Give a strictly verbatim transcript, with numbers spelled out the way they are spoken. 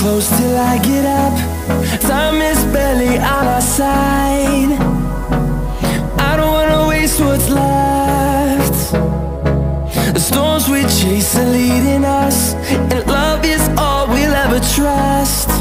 close till I get up. Time is barely on our side. I don't wanna waste what's left. The storms we chase are leading us, and love is all we'll ever trust.